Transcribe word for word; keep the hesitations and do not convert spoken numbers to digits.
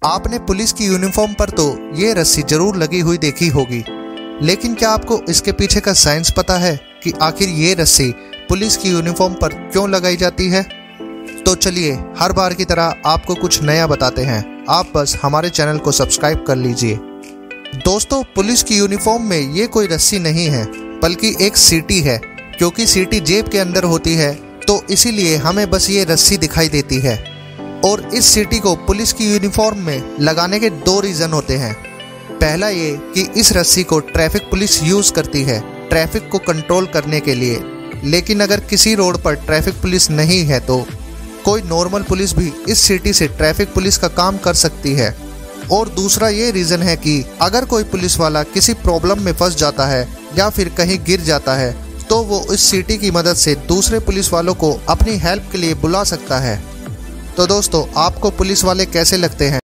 आपने पुलिस की यूनिफॉर्म पर तो ये रस्सी जरूर लगी हुई देखी होगी, लेकिन क्या आपको इसके पीछे का साइंस पता है कि आखिर ये रस्सी पुलिस की यूनिफॉर्म पर क्यों लगाई जाती है? तो चलिए हर बार की तरह आपको कुछ नया बताते हैं। आप बस हमारे चैनल को सब्सक्राइब कर लीजिए। दोस्तों, पुलिस की यूनिफॉर्म में ये कोई रस्सी नहीं है, बल्कि एक सीटी है। क्योंकि सीटी जेब के अंदर होती है, तो इसीलिए हमें बस ये रस्सी दिखाई देती है। और इस सीटी को पुलिस की यूनिफॉर्म में लगाने के दो रीज़न होते हैं। पहला ये कि इस रस्सी को ट्रैफिक पुलिस यूज़ करती है ट्रैफिक को कंट्रोल करने के लिए, लेकिन अगर किसी रोड पर ट्रैफिक पुलिस नहीं है तो कोई नॉर्मल पुलिस भी इस सीटी से ट्रैफिक पुलिस का काम कर सकती है। और दूसरा ये रीज़न है कि अगर कोई पुलिस वाला किसी प्रॉब्लम में फंस जाता है या फिर कहीं गिर जाता है, तो वो इस सीटी की मदद से दूसरे पुलिस वालों को अपनी हेल्प के लिए बुला सकता है। तो दोस्तों, आपको पुलिस वाले कैसे लगते हैं?